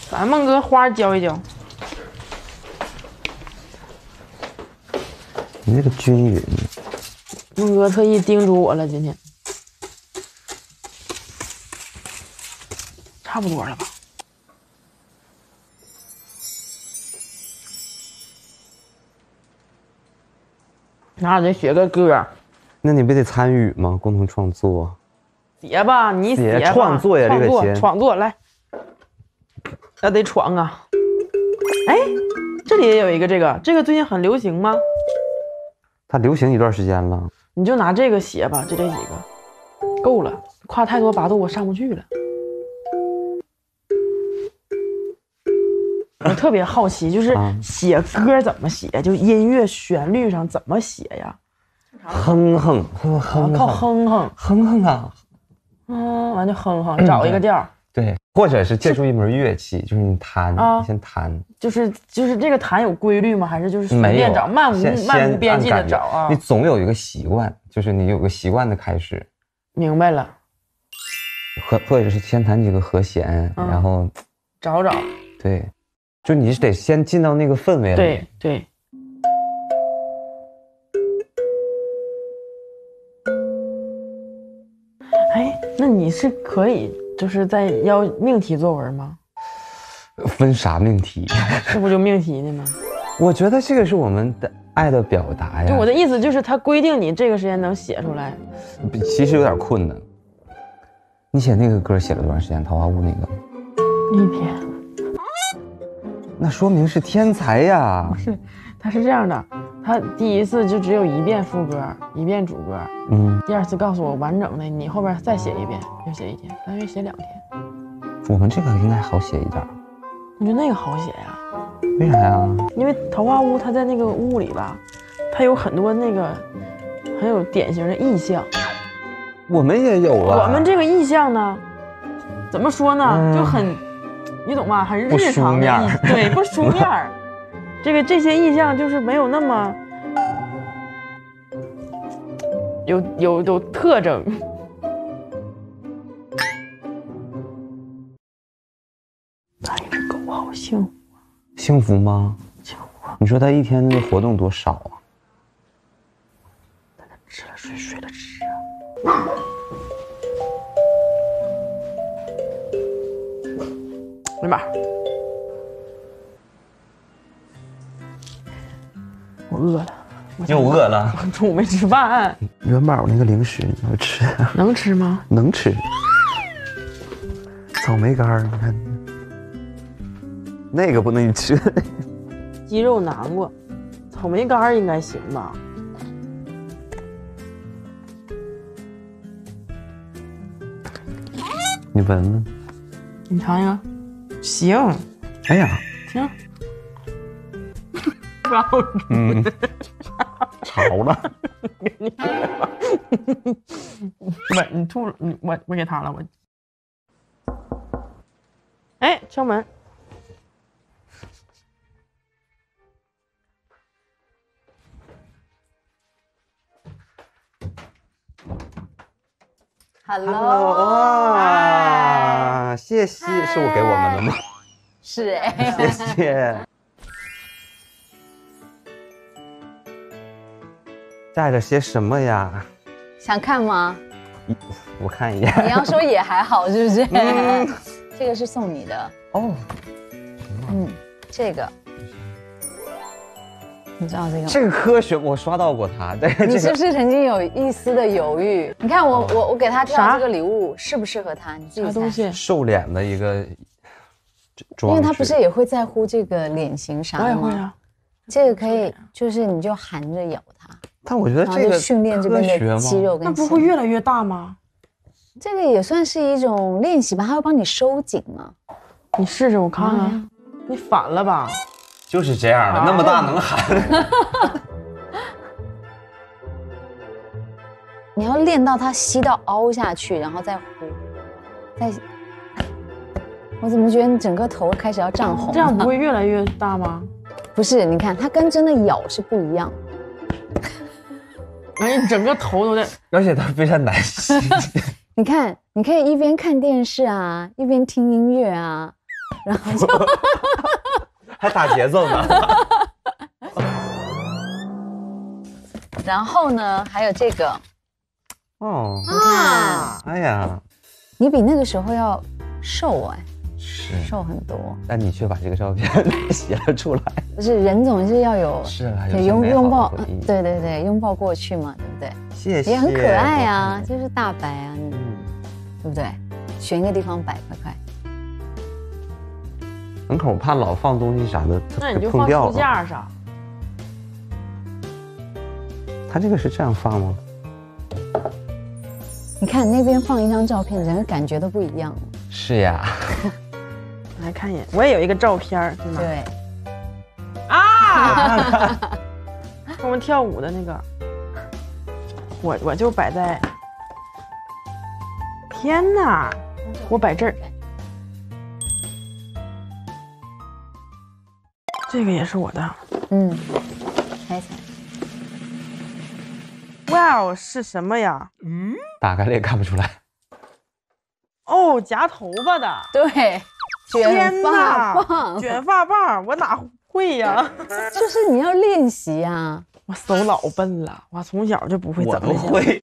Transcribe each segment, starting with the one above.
咱孟哥花浇一浇。 你那个均匀。 孟哥特意叮嘱我了，今天差不多了吧？那得写个歌。 那你不得参与吗？共同创作。 写吧，你写吧。 创作呀，这个写。 创作来，要得闯啊！哎，这里也有一个这个最近很流行吗？ 它流行一段时间了。 你就拿这个写吧，就这几个，够了。跨太多八度我上不去了。我特别好奇，就是写歌怎么写，就音乐旋律上怎么写呀？ 哼哼， 靠哼哼， 哼哼啊。 完就哼哼，找一个调。 对，或者是借助一门乐器，就是你弹，你先弹。就是这个弹有规律吗？还是就是随便找，漫无边际的找啊？ 你总有一个习惯，就是你有个习惯的开始。明白了。 或者是先弹几个和弦，然后找。 对，就你是得先进到那个氛围里。 对。哎，那你是可以就是在要命题作文吗？ 分啥命题？ 这不就命题的吗？ 我觉得这个是我们的爱的表达呀。 就我的意思就是，它规定你这个时间能写出来， 其实有点困难。你写那个歌写了多长时间？桃花坞那个 ？1天。 那说明是天才呀！ 不是，他是这样的，他第一次就只有1遍副歌，1遍主歌，第二次告诉我完整的，你后边再写1遍，又写1天，大约写2天。 我们这个应该好写一点。 我觉得那个好写呀。 为啥呀？ 因为桃花坞它在那个屋里吧，它有很多那个很有典型的意象。 我们也有啊。 我们这个意象呢，怎么说呢，就很。你懂吗？很日常的对，不书面儿。这些意象就是没有那么有特征。养一只狗好幸福啊！ 幸福吗？ 幸福啊！ 你说它一天的活动多少啊？ 它吃了睡，睡了吃啊。来吧，我饿了。 又饿了？ 中午没吃饭。 元宝那个零食你要吃？ 能吃吗？ 能吃。草莓干儿，你看，那个不能吃。 鸡肉南瓜，草莓干儿应该行吧？ 你闻闻。 你尝一个。行， 哎呀， 行， 潮了， 不，你吐了，我给他了，哎，敲门。 Hello， 谢谢，是我给我们的吗？ 是哎， 谢谢。带了些什么呀？ 想看吗？ 我看一眼。 你要说也还好，是不是？这个是送你的哦。 这个。你知道这个吗？ 这个科学，我刷到过它。对， 你是不是曾经有一丝的犹豫？你看我给他挑这个礼物适不适合他？你自己猜。 啥东西？ 瘦脸的一个装置。 因为他不是也会在乎这个脸型啥的吗？ 我也会啊。 这个可以，就是你就含着咬它。 但我觉得这个训练这边的肌肉跟。 那不会越来越大吗？ 这个也算是一种练习吧，它会帮你收紧嘛。 你试试我看看。你反了吧？ 就是这样的，那么大能含？ 你要练到它吸到凹下去，然后再呼，再。我怎么觉得你整个头开始要涨红？ 这样不会越来越大吗？ 不是，你看它跟真的咬是不一样。 哎，你整个头都在， 而且它非常难吸。 你看，你可以一边看电视啊，一边听音乐啊。 然后就还打节奏呢。 然后呢，还有这个， 哦， 你看， 哎呀， 你比那个时候要瘦哎， 是瘦很多。 但你却把这个照片写了出来。 不是人总是要有， 是啊， 对，拥抱，对对对，拥抱过去嘛，对不对？ 谢谢， 也很可爱啊，就是大白啊，对不对？选一个地方摆，快快。 门口怕老放东西啥的， 那你就放书架上。 他这个是这样放吗？ 你看那边放一张照片，整个感觉都不一样。 是呀。 来看一眼，我也有一个照片，对吗？ 对。 啊！我们跳舞的那个，我就摆在。天哪！我摆这儿。这个也是我的。 猜猜。 哇哦，是什么呀？ 打开了也看不出来。 哦，夹头发的。 对，卷发棒。 卷发棒，我哪会呀？ 就是你要练习呀。 我手老笨了，我从小就不会怎么我都会。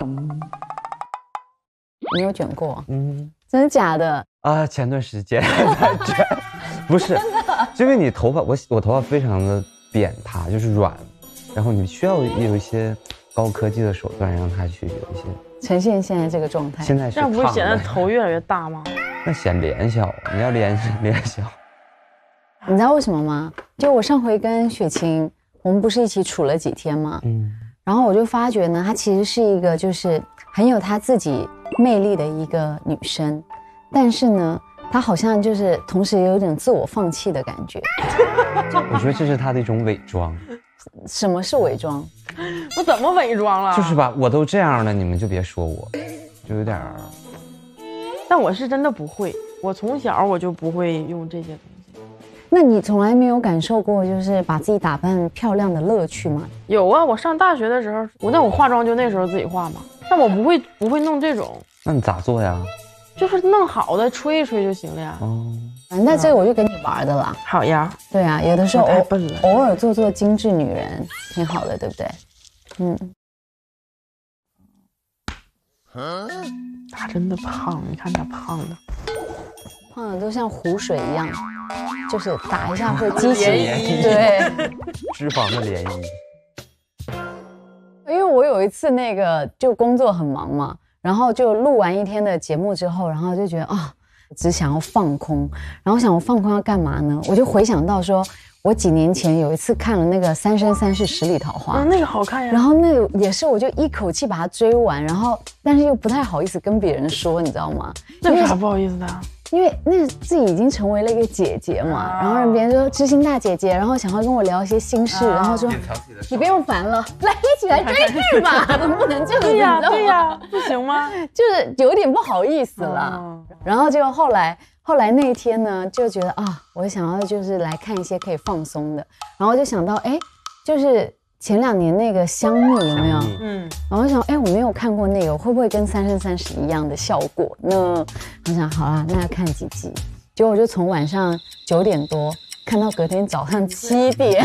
你有卷过？真的假的？ 啊，前段时间在卷，不是，因为你头发，我头发非常的扁塌，就是软，然后你需要有一些高科技的手段让它去有一些呈现现在这个状态。 现在是这样不是显得头越来越大吗？ 那显脸小，你要脸小。 你知道为什么吗？就我上回跟雪晴，我们不是一起处了几天吗？然后我就发觉呢，她其实是一个就是很有她自己魅力的一个女生，但是呢，她好像就是同时也有点自我放弃的感觉。 我觉得这是她的一种伪装。 什么是伪装？ 我怎么伪装了？ 就是吧，我都这样了，你们就别说我，就有点儿。 但我是真的不会，我从小我就不会用这些东西。 那你从来没有感受过就是把自己打扮漂亮的乐趣吗？ 有啊，我上大学的时候，我化妆就那时候自己化嘛，但我不会弄这种。 那你咋做呀？ 就是弄好的吹一吹就行了呀。 那这个我就给你玩的啦。 好呀。 对啊，有的时候太笨了， 偶尔做精致女人挺好的，对不对？ 他真的胖，你看他胖的都像湖水一样，就是打一下会激起对脂肪的涟漪。 因为我有一次那个就工作很忙嘛，然后就录完一天的节目之后，然后就觉得只想要放空，然后想我放空要干嘛呢？我就回想到说，我几年前有一次看了那个《三生三世十里桃花》， 那个好看呀。 然后那个也是，我就一口气把它追完，然后但是又不太好意思跟别人说，你知道吗？ 那有啥不好意思的？ 因为那自己已经成为了一个姐姐嘛，然后让别人说知心大姐姐，然后想要跟我聊一些心事，然后说你不用烦了，来一起来追剧吧，怎么不能这样子？ 对呀，对呀，不行吗？ 就是有点不好意思了。然后就后来那一天呢，就觉得我想要就是来看一些可以放松的，然后就想到就是前2年那个香蜜有没有？然后我想我没有看过那个，会不会跟《三生三世》一样的效果呢？我想好啦，那要看几集，结果我就从晚上9点多看到隔天早上7点。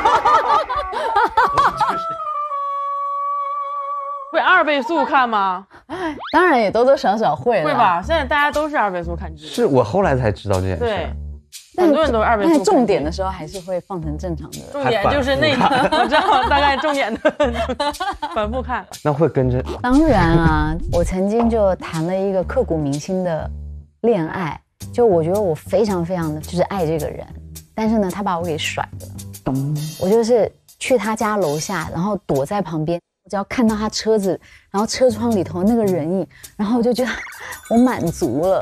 会2倍速看吗？ 当然也多多少少会了， 会吧？现在大家都是2倍速看剧。 是我后来才知道这件事。 对。很多人都是2倍速， 但重点的时候还是会放成正常的。 重点就是那个，我知道大概重点的反复看。 那会跟着？ 当然啊，我曾经就谈了一个刻骨铭心的恋爱，就我觉得我非常非常的就是爱这个人，但是呢，他把我给甩了。我就是去他家楼下，然后躲在旁边，我只要看到他车子，然后车窗里头那个人影，然后我就觉得我满足了。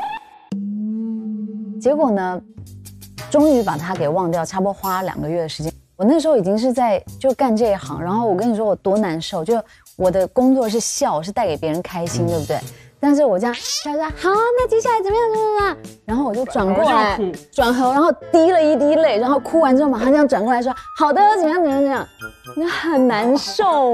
结果呢，终于把他给忘掉，差不多花2个月的时间。我那时候已经是在就干这一行，然后我跟你说我多难受，就我的工作是笑，是带给别人开心，对不对？但是我这样笑笑，好，那接下来怎么样？然后我就转过来，转头，然后滴了一滴泪，然后哭完之后马上这样转过来说，好的，怎么样，那很难受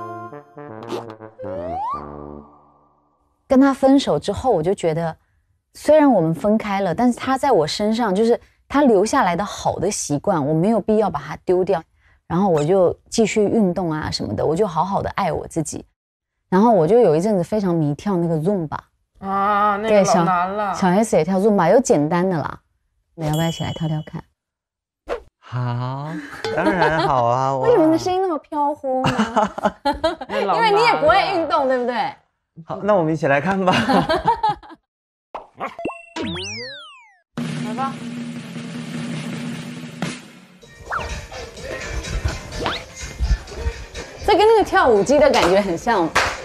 跟他分手之后，我就觉得虽然我们分开了，但是他在我身上就是他留下来的好的习惯，我没有必要把它丢掉。然后我就继续运动啊什么的，我就好好的爱我自己。然后我就有一阵子非常迷跳那个 Zumba 啊，那个老难了。 小 S 也跳 Zumba，有简单的啦，你要不要一起来跳跳看？ 好，当然好啊。 为什么你的声音那么飘忽呢？因为你也不会运动，对不对？ 好，那我们一起来看吧。 来吧。 这跟那个跳舞机的感觉很像。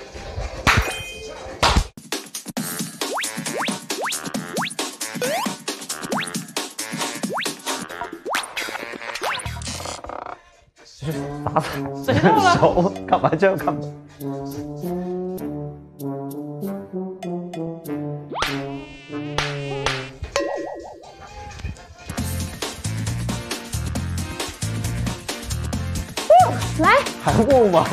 打手干嘛这样干嘛？ 来， 还不吗？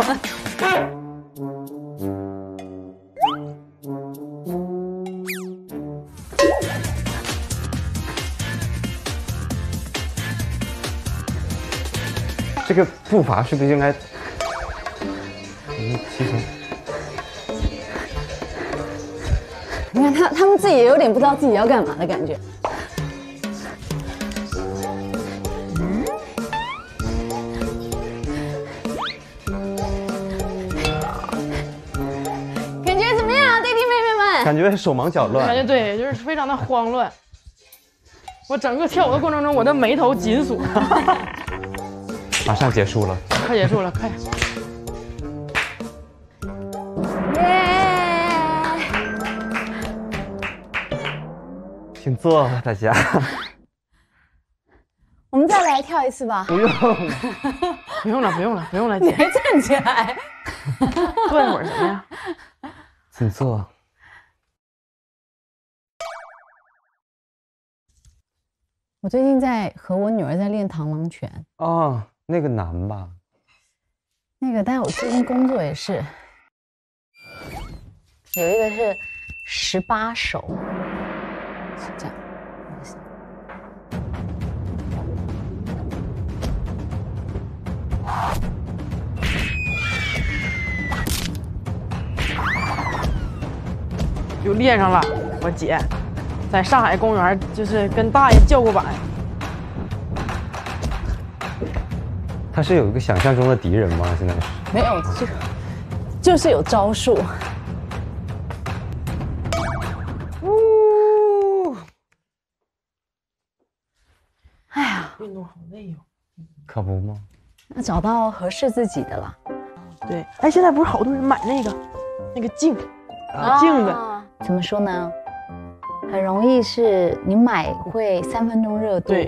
这个步伐是不是应该？其实， 你看他们自己也有点不知道自己要干嘛的感觉。感觉怎么样，弟弟妹妹们？ 感觉手忙脚乱。 感觉对，就是非常的慌乱。我整个跳舞的过程中，我的眉头紧锁。 马上结束了， 快结束了，快！ 耶！ 请坐，大家。 我们再来跳一次吧。 不用， 不用了，不用了，不用了， 你姐。 还站起来？ 坐一会儿怎么样？ 请坐。 我最近在和我女儿在练螳螂拳。 哦，那个难吧？ 那个，但我最近工作也是，有一个是18手，是这样。 就练上了。我姐在上海公园就是跟大爷叫过板。 他是有一个想象中的敌人吗？现在是没有，就是有招数。哎呀， 运动好累哦。 可不吗？ 那找到合适自己的了。 对，哎，现在不是好多人买那个镜，镜子。 怎么说呢？很容易是你买会3分钟热度。 对。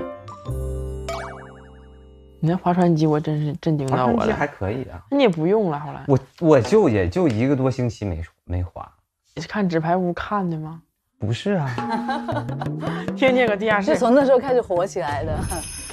你那划船机，我真是震惊到我了。 还可以啊。 那你也不用了，后来。 我也就1个多星期没划。 你是看纸牌屋看的吗？ 不是啊。 天天搁地下室。 是从那时候开始火起来的。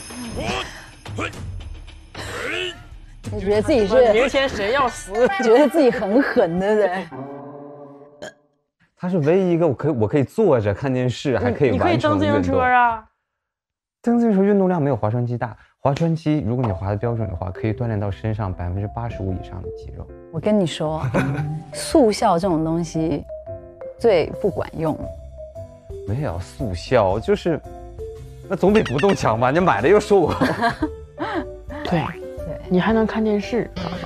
你觉得自己是明天谁要死？ 觉得自己很狠，对不对？ 它是唯一一个我可以坐着看电视，还可以完成的运动。 你可以蹬自行车啊。 蹬自行车运动量没有划船机大。划船机如果你划的标准的话，可以锻炼到身上85%以上的肌肉。 我跟你说，速效这种东西最不管用。 没有速效，就是那总比不动强吧？你买了又说我。 对，你还能看电视。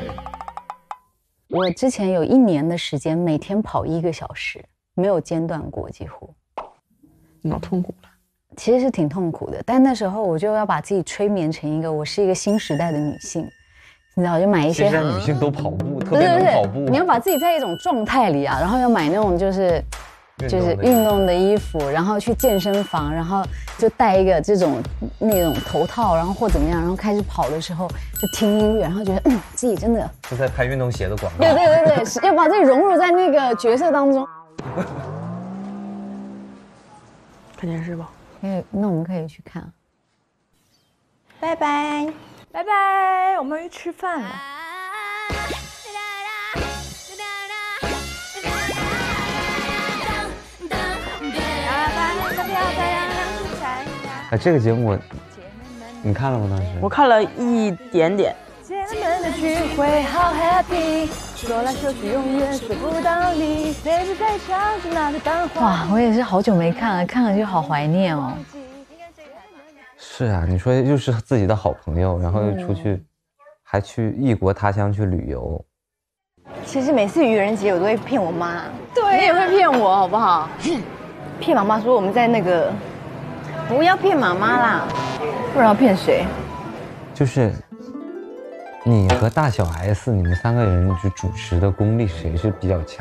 我之前有1年的时间，每天跑1个小时，没有间断过，几乎。 你老痛苦了。 其实是挺痛苦的，但那时候我就要把自己催眠成我是一个新时代的女性，你知道，就买一些。 现在女性都跑步，特别能跑步。 你要把自己在一种状态里啊，然后要买那种就是运动的衣服，然后去健身房，然后就戴一个那种头套，然后或怎么样，然后开始跑的时候就听音乐，然后觉得自己真的是在拍运动鞋的广告。 对，要把自己融入在那个角色当中。 看电视吧。 那我们可以去看。 拜拜，拜拜，我们去吃饭了。拜拜。 这个节目你看了吗？当时我看了一点点。 姐妹们的聚会好 happy， 说来说去永远说不到你，随时在唱着那个当花。 哇，我也是好久没看了，看了就好怀念哦。 是啊，你说又是自己的好朋友，然后又出去，还去异国他乡去旅游。 其实每次愚人节我都会骗我妈， 对，你也会骗我好不好？ 骗妈妈说我们在那个， 不要骗妈妈啦， 不然要骗谁？ 就是你和大小 S， 你们3个人就主持的功力谁是比较强？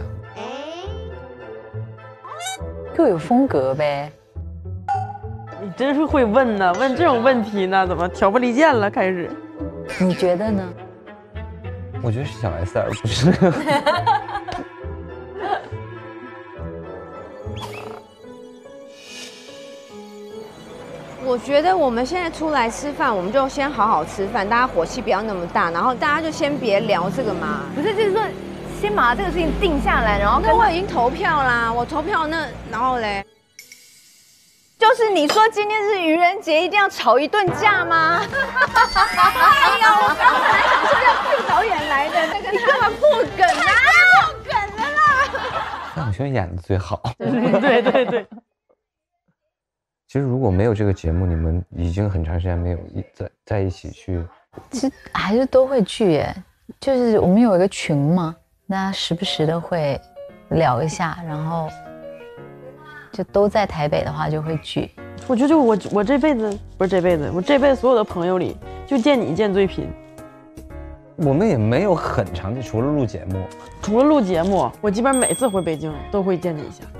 各有风格呗。 你真是会问呢，问这种问题呢，怎么挑拨离间了？开始， 你觉得呢？ 我觉得是小 S 而不是。 我觉得我们现在出来吃饭，我们就先好好吃饭，大家火气不要那么大，然后大家就先别聊这个嘛。 不是，就是说先把这个事情定下来，然后那我已经投票啦，我投票那然后嘞， 就是你说今天是愚人节，一定要吵一顿架吗？哎呀，我刚本来想说要 Q 导演来的，那个你干嘛破梗啊？破梗了啦！ 范晓萱演的最好。 对对对。 其实如果没有这个节目，你们已经很长时间没有在一起去。 其实还是都会聚耶，就是我们有一个群嘛，大家时不时的会聊一下，然后就都在台北的话就会聚。 我觉得就我这辈子不是这辈子，我这辈子所有的朋友里，就见你见最频。 我们也没有很长的，除了录节目，我基本上每次回北京都会见你一下。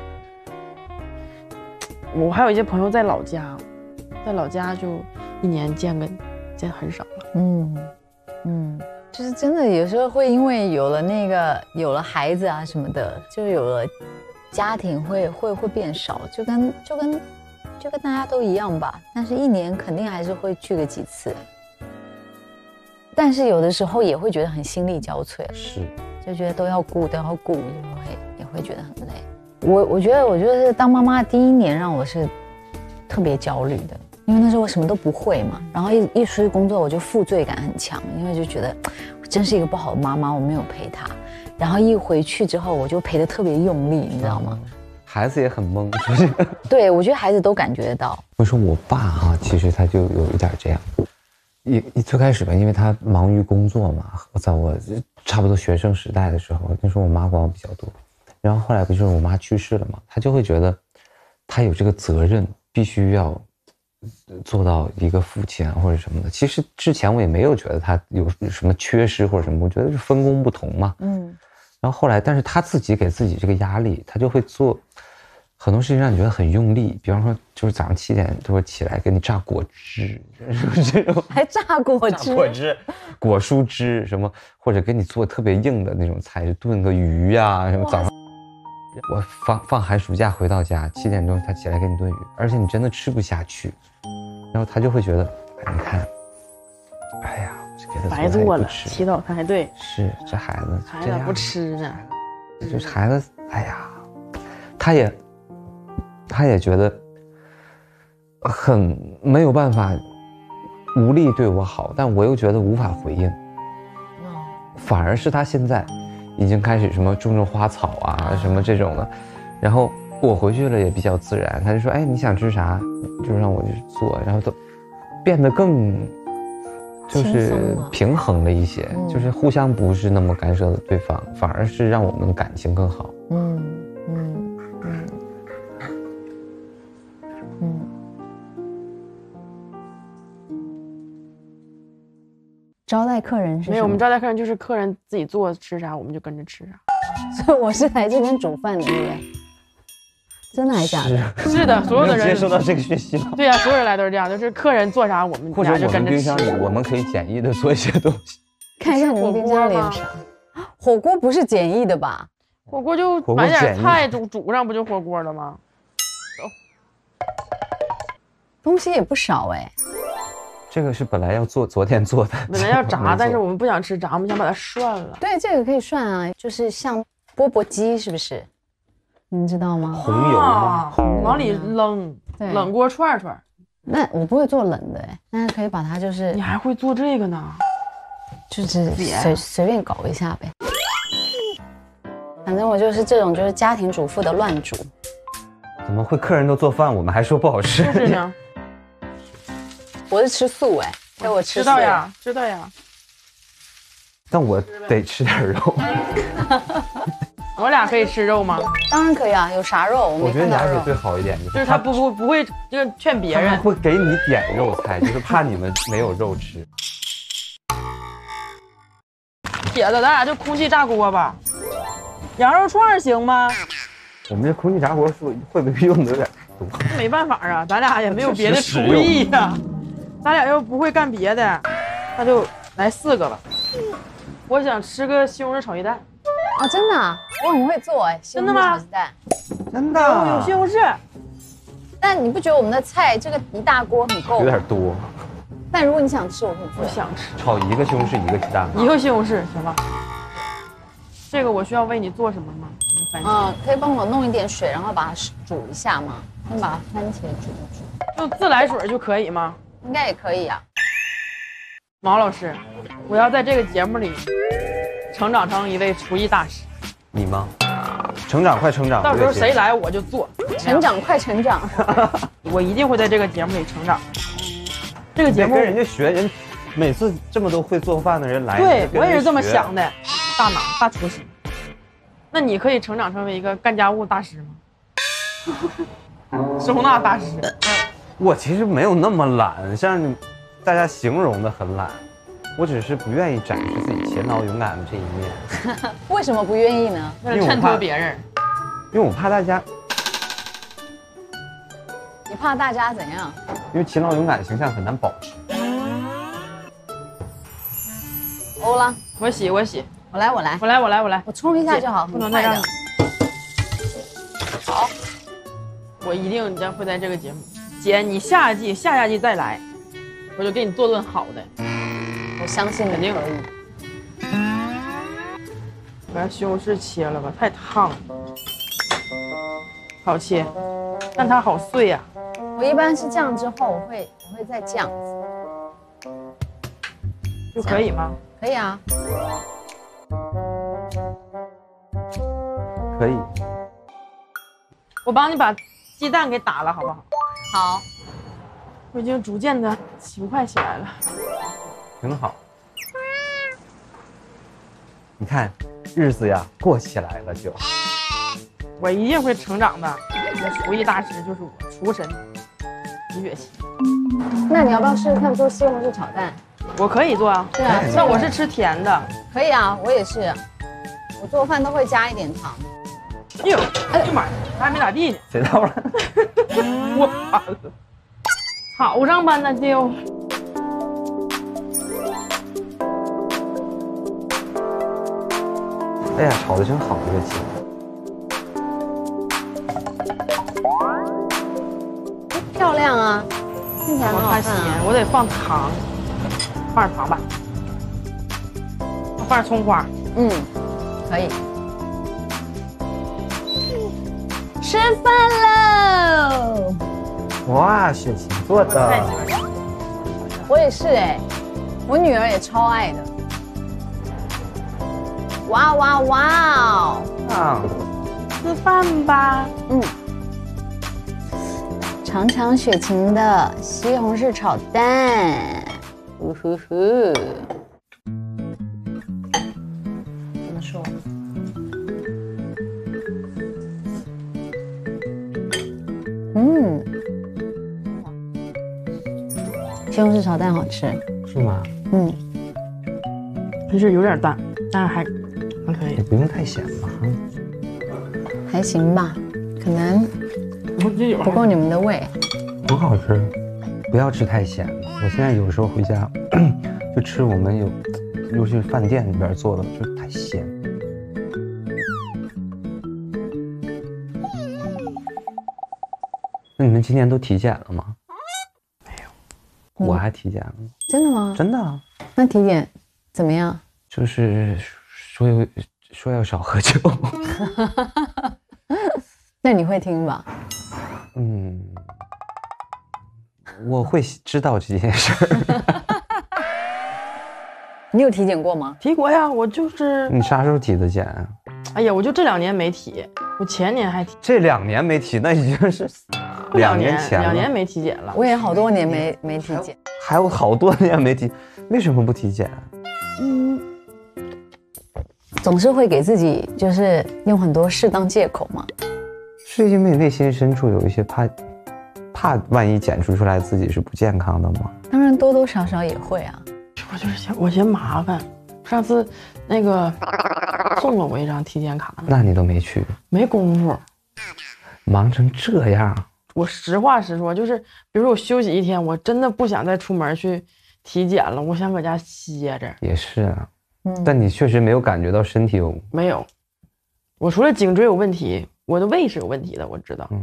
我还有一些朋友在老家，就1年见很少了。 就是真的有时候会因为有了孩子啊什么的，就有了家庭会变少，就跟大家都一样吧。但是1年肯定还是会聚个几次，但是有的时候也会觉得很心力交瘁， 是， 就觉得都要顾，也会觉得很累。我觉得是当妈妈第1年让我是特别焦虑的，因为那时候我什么都不会嘛，然后一出去工作我就负罪感很强，因为就觉得我真是一个不好的妈妈，我没有陪她，然后一回去之后我就陪得特别用力，你知道吗？ 孩子也很懵，是不是？ 对，我觉得孩子都感觉得到。 我说我爸哈，其实他就有一点这样，最开始吧，因为他忙于工作嘛，在我差不多学生时代的时候，那时候我妈管我比较多。然后后来不就是我妈去世了嘛，他就会觉得他有这个责任，必须要做到一个父亲啊或者什么的。其实之前我也没有觉得他有什么缺失或者什么，我觉得是分工不同嘛。然后后来，但是他自己给自己这个压力，他就会做很多事情让你觉得很用力。比方说，就是早上7点就会起来给你榨果汁，这种还榨果汁、 果蔬汁什么，或者给你做特别硬的那种菜，炖个鱼呀什么。早上我放寒暑假回到家7点钟，他起来给你炖鱼，而且你真的吃不下去，然后他就会觉得，哎，你看，哎呀，这给他白做了，起早贪黑，对， 是这孩子这样不吃呢， 就是孩子，哎呀，他也觉得很没有办法，无力对我好，但我又觉得无法回应，反而是他现在已经开始什么种花草啊什么这种的，然后我回去了也比较自然，他就说，哎，你想吃啥就让我去做，然后都变得更就是平衡了一些，就是互相不是那么干涉的对方，反而是让我们感情更好。 招待客人是没有，我们招待客人就是客人自己做吃啥，我们就跟着吃啥。 所以我是来这边煮饭的，对不对？真的还是假的？ 是的，所有的人接收到这个讯息吗？ 对呀，所有人来都是这样，就是客人做啥，我们或者就跟着吃。 冰箱里我们可以简易的做一些东西。 看一下你们冰箱里有啥？火锅不是简易的吧？ 火锅就买点菜煮上，不就火锅了吗？ 东西也不少哎。 这个是本来要做，昨天做的， 本来要炸，但是我们不想吃炸，我们想把它涮了。 对，这个可以涮啊，就是像钵钵鸡，是不是？你知道吗？ 红油吗？ 往里扔，冷锅串串， 那我不会做冷的哎，但是可以把它就是你还会做这个呢？ 就是随便搞一下呗。反正我就是这种就是家庭主妇的乱煮。 怎么会客人都做饭，我们还说不好吃？ 就是呢。 我是吃素哎，所以我吃知道呀，知道呀。 但我得吃点肉。 我俩可以吃肉吗？ 当然可以啊，有啥肉？ 我觉得你还是最好一点， 就是他不会就是劝别人， 他会给你点肉菜，就是怕你们没有肉吃。 铁子，咱俩就空气炸锅吧。羊肉串行吗？ 我们这空气炸锅会不会用的有点太多？ 没办法啊，咱俩也没有别的厨艺呀。咱俩又不会干别的，那就来4个吧。我想吃个西红柿炒鸡蛋。 啊，真的啊，我很会做哎， 真的吗？ 炒鸡蛋， 真的有西红柿。 但你不觉得我们的菜这个一大锅很够？ 有点多。 但如果你想吃，我可以做。 我想吃。 炒1个西红柿1个鸡蛋。 1个西红柿行吧？这个我需要为你做什么吗？ 可以帮我弄一点水，然后把它煮一下吗？先把番茄煮一煮。 就自来水就可以吗？ 应该也可以啊。 毛老师，我要在这个节目里成长成一位厨艺大师。 你吗？成长快成长。 到时候谁来我就做。 成长快成长。 我一定会在这个节目里成长。这个节目跟人家学，人每次这么多会做饭的人来， 对我也是这么想的。大脑大厨师。那你可以成长成为一个干家务大师吗？收纳大师。 我其实没有那么懒，像大家形容的很懒，我只是不愿意展示自己勤劳勇敢的这一面。 为什么不愿意呢？ 为了衬托别人。 因为我怕大家。 你怕大家怎样？ 因为勤劳勇敢的形象很难保持。 欧了， 我洗。 我来，我冲一下就好， 不能再让。 好， 我一定将会在这个节目。姐，你下下季再来，我就给你做顿好的。 我相信肯定可以。 把西红柿切了吧，太烫了。好切，但它好碎呀。 我一般是酱之后，我会再酱就可以吗？ 可以啊。 可以。 我帮你把鸡蛋给打了，好不好？ 好。 我已经逐渐的勤快起来了。 挺好。你看，日子呀过起来了就。 我一定会成长的。我的厨艺大师就是我，厨神李雪琪。 那你要不要试试看做西红柿炒蛋？ 我可以做啊。 对啊， 那我是吃甜的。 可以啊，我也是。我做饭都会加一点糖。 哎呦，哎呀妈呀，还没咋地呢。 谁到了？ 我完了，草上班呢就。 哎呀，炒的真好，这个鸡。 漂亮啊，看起来很好看啊。 我得放糖，放点糖吧，放点葱花。 嗯，可以。吃饭喽！ 哇，雪琪做的。 我也是哎，我女儿也超爱的。哇哇哇啊！ 吃饭吧。 嗯。尝尝雪晴的西红柿炒蛋。呼呼呼。怎么说？西红柿炒蛋好吃。 是吗？ 嗯。 就是有点淡，但是还可以。 也不用太咸吧？ 还行吧，可能不够你们的胃。 很好吃，不要吃太咸。我现在有时候回家就吃我们尤其是饭店里边做的，就太咸。那你们今年都体检了吗？没有，我还体检了。 真的吗？ 真的啊。 那体检怎么样？ 就是说要少喝酒。 那你会听吧？ 我会知道这件事儿。 你有体检过吗？ 体过呀，我就是。 你啥时候体的检啊？ 哎呀，我就这2年没体，我前年还体。 这2年没体，那已经是2年前了。 2年没体检了。 我也好多年没体检， 还有好多年没体，为什么不体检？ 总是会给自己就是用很多适当借口嘛。 是因为内心深处有一些怕万一检出来自己是不健康的吗？ 当然多多少少也会啊。 我就是我嫌麻烦，上次那个送了我一张体检卡呢， 那你都没去， 没功夫， 忙成这样。 我实话实说，就是比如说我休息1天，我真的不想再出门去体检了，我想搁家歇着。 也是啊，但你确实没有感觉到身体有没有？我除了颈椎有问题，我的胃是有问题的，我知道。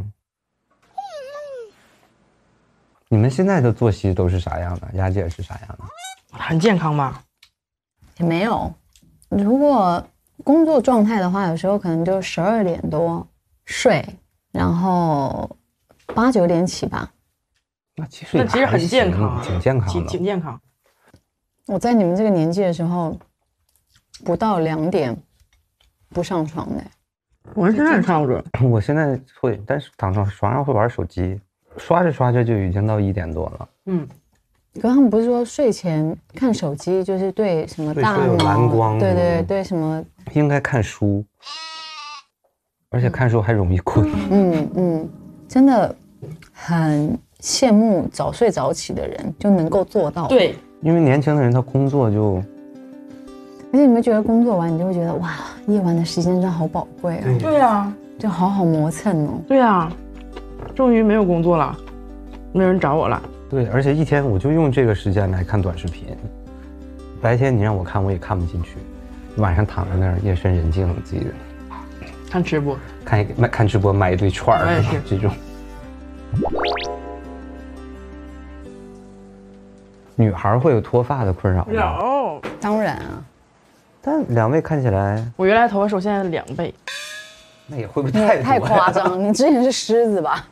你们现在的作息都是啥样的？丫姐是啥样的？ 很健康吧？ 也没有。如果工作状态的话，有时候可能就12点多睡，然后8、9点起吧。 那其实很健康， 挺健康的， 挺健康。 我在你们这个年纪的时候，不到2点不上床的。 我现在差不多。 我现在会，但是躺床上会玩手机，刷着刷着就已经到1点多了。 可他们不是说睡前看手机就是对什么大脑蓝光， 对什么？ 应该看书，而且看书还容易困。 真的很羡慕早睡早起的人就能够做到。 对， 因为年轻的人他工作就， 而且你们觉得工作完你就会觉得哇，夜晚的时间真好宝贵啊。 对呀， 就好好磨蹭哦。 对呀，终于没有工作了，没有人找我了。 对，而且1天我就用这个时间来看短视频，白天你让我看我也看不进去，晚上躺在那儿夜深人静自己看直播， 看直播买一堆串儿这种。女孩会有脱发的困扰吗？ 有， 当然啊。 但2位看起来， 我原来头发手现在2倍， 那也会不会太夸张？你之前是狮子吧？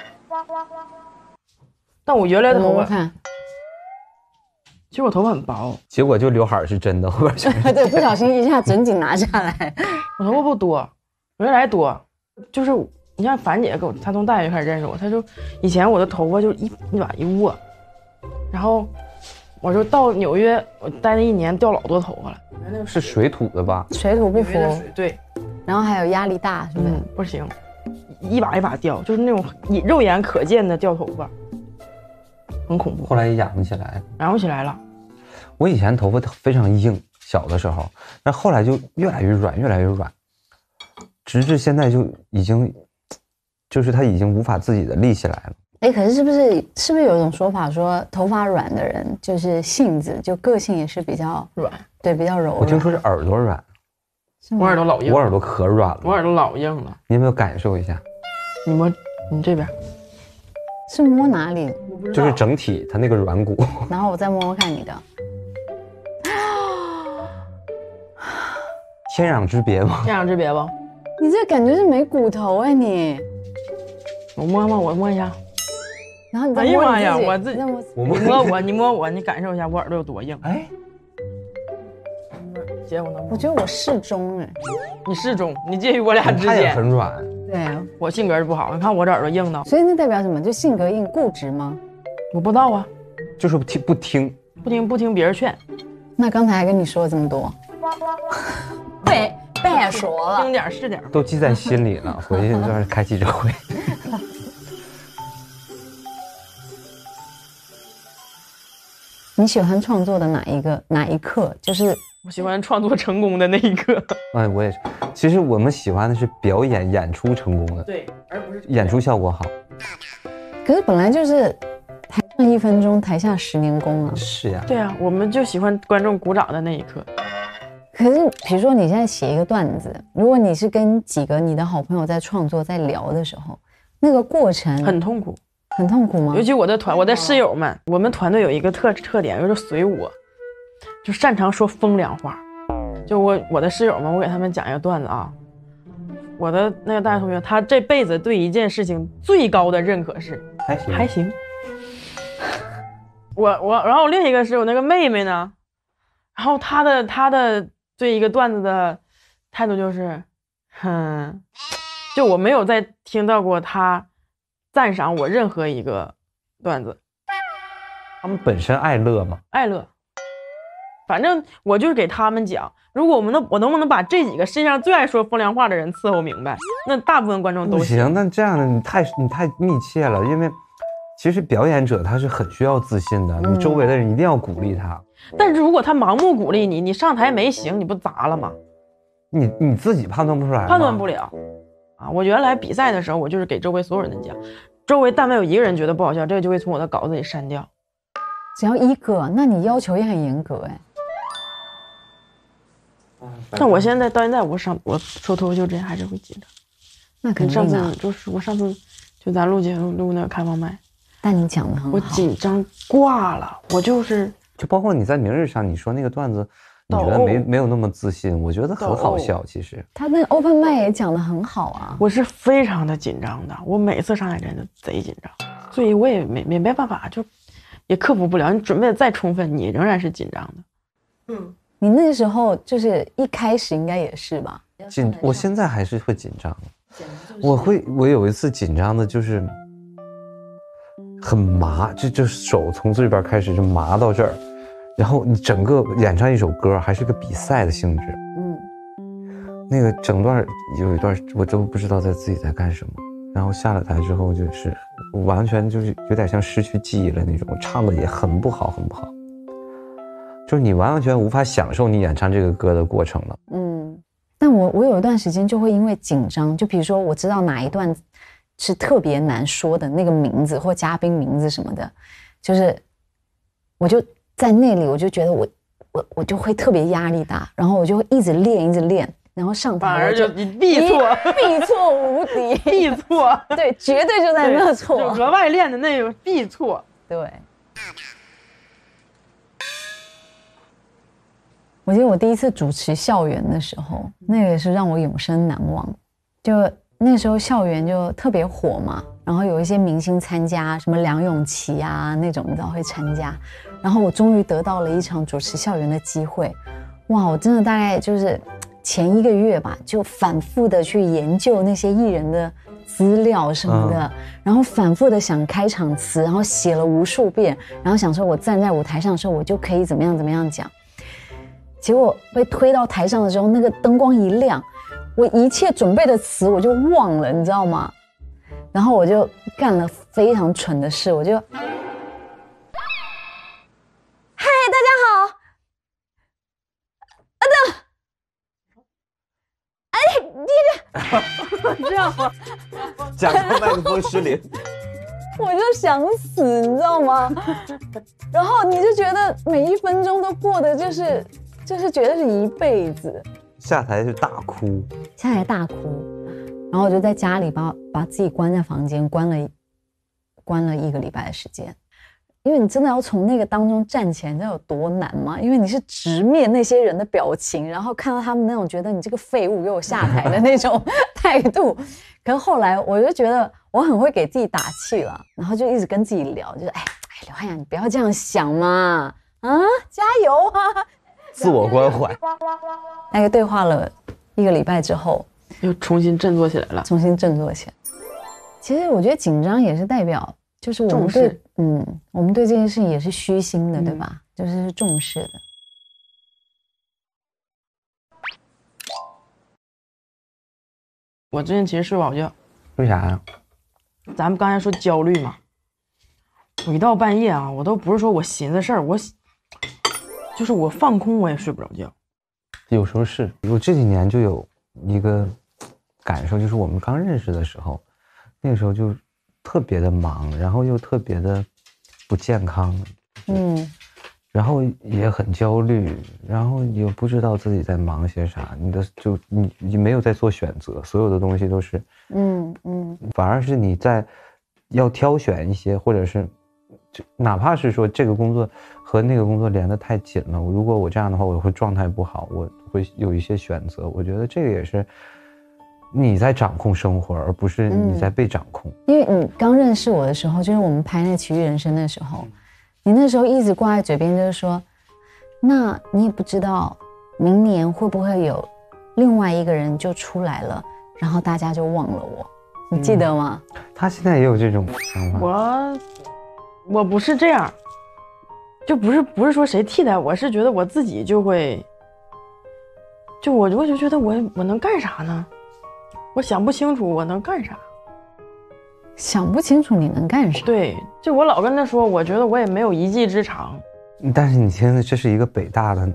但我原来的头发， 看， 其实我头发很薄， 结果就刘海是真的，后边对，不小心一下整紧拿下来。 我头发不多，我原来多，就是你像樊姐她从大学开始认识我，她就以前我的头发就一把一握，然后我就到纽约，我待那1年掉老多头发了。 是水土的吧？ 水土不服， 对， 然后还有压力大，是不是？ 不行，一把一把掉，就是那种肉眼可见的掉头发。很恐怖， 后来也养不起来， 养不起来了。 我以前头发非常硬，小的时候，但后来就越来越软，越来越软，直至现在就已经，就是它已经无法自己的立起来了。 哎，可是是不是有一种说法说头发软的人就是性子就个性也是比较软， 对，比较柔软。 我听说是耳朵软， 我耳朵老硬， 我耳朵可软了， 我耳朵老硬了。 你有没有感受一下？ 你摸，你这边。 是摸哪里？ 就是整体它那个软骨。 然后我再摸摸看你的。 天壤之别吗？ 天壤之别吧。 你这感觉是没骨头哎你。 我摸摸，我摸一下。 然后你再摸你自己。哎呀妈呀， 我自己。你摸我，你摸我，你感受一下我耳朵有多硬。哎。姐，我能摸。 我觉得我适中哎。 你适中，你介于我俩之间。 它也很软。 对啊， 我性格是不好，你看我这耳朵硬的， 所以那代表什么？就性格硬、固执吗？ 我不知道啊， 就是不听别人劝。 那刚才还跟你说了这么多，被说了， 听点是点， 都记在心里了，回去就是开记者会。 你喜欢创作的哪一刻？就是我喜欢创作成功的那一刻。 哎，我也是。其实我们喜欢的是表演出成功的， 对，而不是演出效果好。 可是本来就是台上1分钟，台下10年功啊。 是呀。 对啊，我们就喜欢观众鼓掌的那一刻。 可是比如说你现在写一个段子，如果你是跟几个你的好朋友在创作在聊的时候，那个过程很痛苦。 很痛苦吗？ 尤其我的室友们，我们团队有一个特点，就是随我，就擅长说风凉话。就我的室友们，我给他们讲一个段子啊。我的那个大学同学，他这辈子对一件事情最高的认可是还行。 然后另一个是我那个妹妹呢，然后她的对一个段子的态度就是，就我没有再听到过她赞赏我任何一个段子。 他们本身爱乐吗？ 爱乐，反正我就是给他们讲，如果我能不能把这几个世界上最爱说风凉话的人伺候明白，那大部分观众都不行。那这样的你太密切了，因为其实表演者他是很需要自信的，你周围的人一定要鼓励他。 但是如果他盲目鼓励你，你上台没行，你不砸了吗？ 你自己判断不出来吗？ 判断不了啊！我原来比赛的时候，我就是给周围所有人讲，周围但凡有一个人觉得不好笑，这个就会从我的稿子里删掉。 只要一个，那你要求也很严格哎。 但我现在到现在，我说脱口秀之前还是会紧张。 那肯定的。 我上次就咱录节目录那个开放麦， 但你讲的很好， 我紧张挂了，就包括你在明日上你说那个段子，你觉得没有那么自信，我觉得很好笑。其实他那个 open 麦也讲的很好啊。 我是非常的紧张的，我每次上台真的贼紧张，所以我也没办法，就也克服不了。你准备的再充分，你仍然是紧张的。 你那个时候就是一开始应该也是吧？ 我现在还是会紧张的。我有一次紧张的就是很麻，就手从这边开始就麻到这儿，然后你整个演唱一首歌还是个比赛的性质，那个整段有一段我都不知道自己在干什么，然后下了台之后就是完全就是有点像失去记忆了那种，我唱的也很不好，就是你完全无法享受你演唱这个歌的过程了。 但我有一段时间就会因为紧张，就比如说我知道哪一段是特别难说的那个名字或嘉宾名字什么的，就是我就在那里我就觉得我就会特别压力大，然后我就会一直练，然后上台反而就你必错无敌， 必错， 对，绝对就在那错， 就额外练的那种必错， 对。我记得我第一次主持校园的时候，那个也是让我永生难忘。就那时候校园就特别火嘛，然后有一些明星参加，什么梁咏琪啊那种，你知道会参加。然后我终于得到了一场主持校园的机会，哇！我真的大概就是前1个月吧，就反复的去研究那些艺人的资料什么的，然后反复的想开场词，然后写了无数遍，然后想说我站在舞台上的时候，我就可以怎么样讲。结果被推到台上的时候，那个灯光一亮，我一切准备的词我就忘了，你知道吗？然后我就干了非常蠢的事，我就，嗨，大家好， 这样吗？ 讲到麦克风失灵， 我就想死，你知道吗？然后你就觉得每1分钟都过得就是觉得是一辈子， 下台就大哭， 然后我就在家里把自己关在房间，关了1个礼拜的时间，因为你真的要从那个当中站起来，你知道有多难吗？因为你是直面那些人的表情，然后看到他们那种觉得你这个废物给我下台的那种态度。可是后来我就觉得我很会给自己打气了，然后就一直跟自己聊，就是刘汉雅，你不要这样想嘛，加油啊！ 自我关怀。 那个对话了1个礼拜之后， 又重新振作起来了。 其实我觉得紧张也是代表，就是我们对，我们对这件事情也是虚心的，对吧？就是重视的。 我最近其实睡不好觉。 为啥呀？ 咱们刚才说焦虑嘛，我一到半夜啊，我都不是说我寻思事儿，就是我放空我也睡不着觉。 有时候是我这几年就有一个感受，就是我们刚认识的时候，那个时候就特别的忙，然后又特别的不健康，然后也很焦虑，然后也不知道自己在忙些啥，你没有在做选择，所有的东西都是反而是你在要挑选一些，或者是哪怕是说这个工作和那个工作连得太紧了，如果我这样的话我会状态不好，我会有一些选择。我觉得这个也是你在掌控生活，而不是你在被掌控。 因为你刚认识我的时候，就是我们拍那个《奇遇人生》的时候， 你那时候一直挂在嘴边，就是说，那你也不知道明年会不会有另外一个人就出来了，然后大家就忘了我，你记得吗？ 他现在也有这种想法。 我不是这样，就不是说谁替代我，是觉得我自己就会，我就觉得我能干啥呢？我想不清楚我能干啥。 想不清楚你能干啥？ 对，就我老跟他说，我觉得我也没有一技之长。 但是你现在这是一个北大的，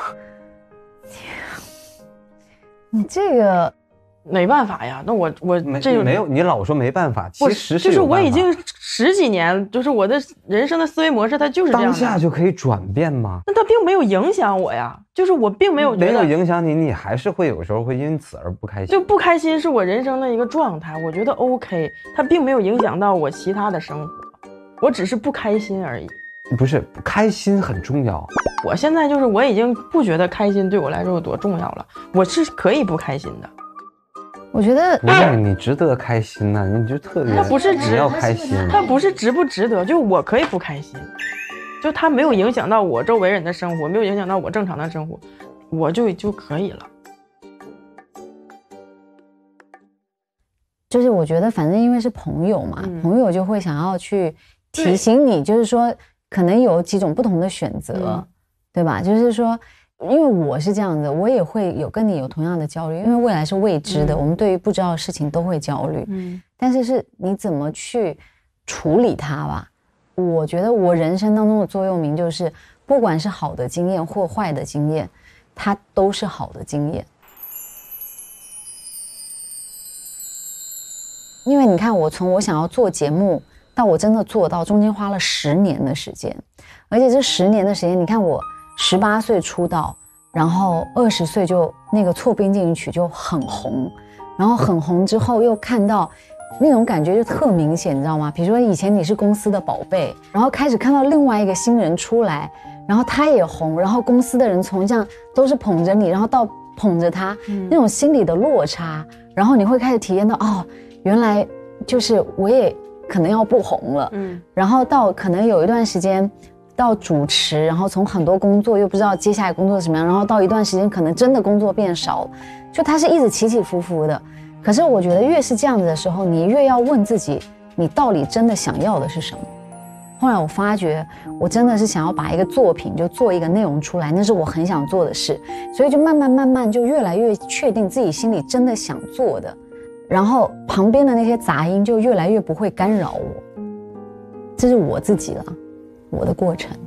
你这个没办法呀，那我这没有，你老说没办法，其实是就是有办法， 我已经10几年，就是我的人生的思维模式，它就是这样的。 当下就可以转变吗？ 那它并没有影响我呀，就是我并没有觉得没有影响你，你还是会有时候会因此而不开心。 就不开心是我人生的一个状态，我觉得 OK， 它并没有影响到我其他的生活，我只是不开心而已。 不是，开心很重要。 我现在就是我已经不觉得开心对我来说有多重要了，我是可以不开心的。 我觉得不是你值得开心呐，你就特别， 它不是你要开心， 它不是值不值得，就我可以不开心，就它没有影响到我周围人的生活，没有影响到我正常的生活，我就可以了。 就是我觉得反正因为是朋友嘛，朋友就会想要去提醒你，就是说可能有几种不同的选择，对吧？就是说。因为我是这样的，我也会跟你有同样的焦虑，因为未来是未知的，我们对于不知道的事情都会焦虑。但是你怎么去处理它吧？我觉得我人生当中的座右铭就是，不管是好的经验或坏的经验，它都是好的经验。因为你看，我从我想要做节目到我真的做到，中间花了10年的时间，而且这10年的时间，你看我。18岁出道，然后20岁就那个《错边进行曲》就很红，然后很红之后又看到那种感觉就特明显，你知道吗？比如说以前你是公司的宝贝，然后开始看到另外一个新人出来，然后他也红，然后公司的人从这样都是捧着你，然后到捧着他，那种心理的落差，然后你会开始体验到哦，原来就是我也可能要不红了，然后到可能有一段时间。到主持，然后从很多工作又不知道接下来工作什么样，然后到一段时间可能真的工作变少，就它是一直起起伏伏的。可是我觉得越是这样子的时候，你越要问自己，你到底真的想要的是什么？后来我发觉，我真的是想要把一个作品就做一个内容出来，那是我很想做的事，所以就慢慢就越来越确定自己心里真的想做的，然后旁边的那些杂音就越来越不会干扰我。这是我自己了。我的过程，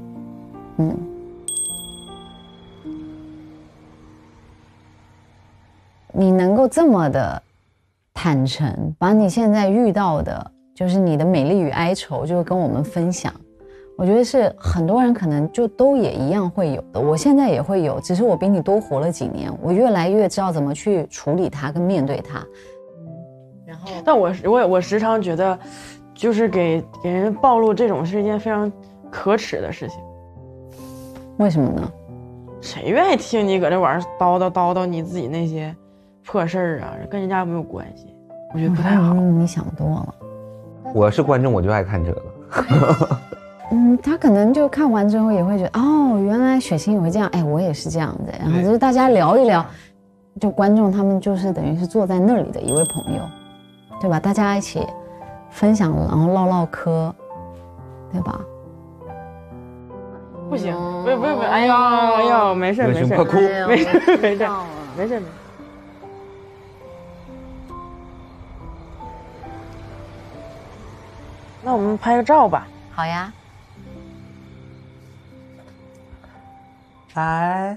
你能够这么的坦诚，把你现在遇到的，就是你的美丽与哀愁，就跟我们分享，我觉得是很多人可能就都也一样会有的。我现在也会有，只是我比你多活了几年，我越来越知道怎么去处理它跟面对它。 然后，但我时常觉得，就是给人暴露这种是一件非常。可耻的事情， 为什么呢？ 谁愿意听你搁这玩意儿叨叨你自己那些破事儿啊？跟人家没有关系，我觉得不太好。 你想多了。 我是观众，我就爱看这个。 他可能就看完之后也会觉得，哦，原来雪琴也会这样，哎，我也是这样的。然后就是大家聊一聊，就观众他们就是等于是坐在那里的一位朋友，对吧？大家一起分享，然后唠唠嗑，对吧？ 不行，不，哎呀，没事， 快哭， 没事。那我们拍个照吧。 好呀。 来，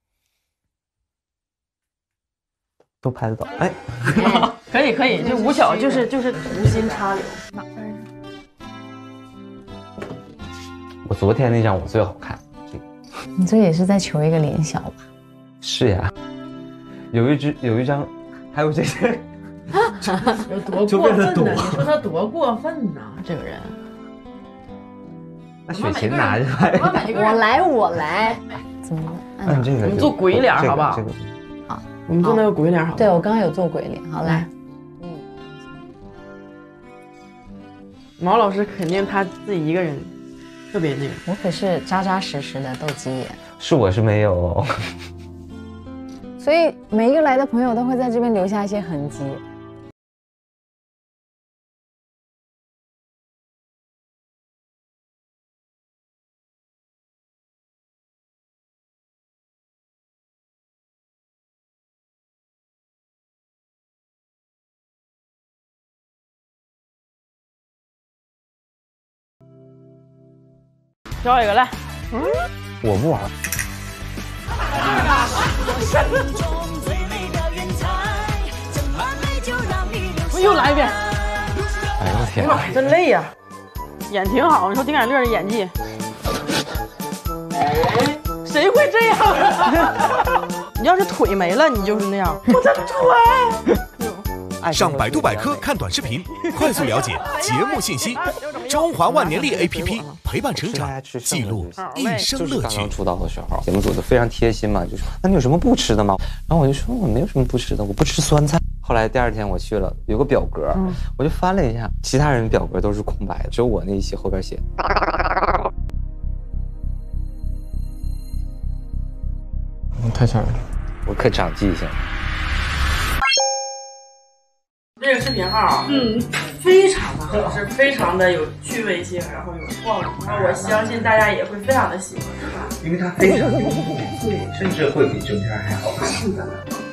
都拍得到，哎， 可以，就无巧，就是无心插柳。 我昨天那张我最好看， 你这也是在求一个脸小吧？ 是呀，有一张，还有这些， 有多过分呢？你说他多过分呢？这个人， 那雪琴拿着来， 我来，怎么？ 按这个， 我们做鬼脸好不好？ 好， 我们做那个鬼脸好。 对，我刚刚有做鬼脸，好来。 毛老师肯定他自己一个人。 特别那个。 我可是扎扎实实的斗鸡眼， 我是没有。 所以每一个来的朋友都会在这边留下一些痕迹。 挑一个来， 我不玩。 我又来一遍。 哎呦我天！ 哎呀，真累呀、演挺好，你说丁凯乐的演技，谁会这样啊？你要是腿没了，你就是那样。我的腿。 上百度百科看短视频，快速了解节目信息。中华万年历 APP 陪伴成长，记录一生乐趣。 刚刚出道的时候，节目组就非常贴心嘛，就说那你有什么不吃的吗？然后我就说我没有什么不吃的，我不吃酸菜。后来第二天我去了，有个表格，我就翻了一下，其他人表格都是空白的，只有我那一期后边写。 太吓人了， 我可长记性。 这个视频号，非常的好，是非常的有趣味性，然后有创意，然后我相信大家也会非常的喜欢， 因为它非常有趣，甚至会比正片还好看。是的。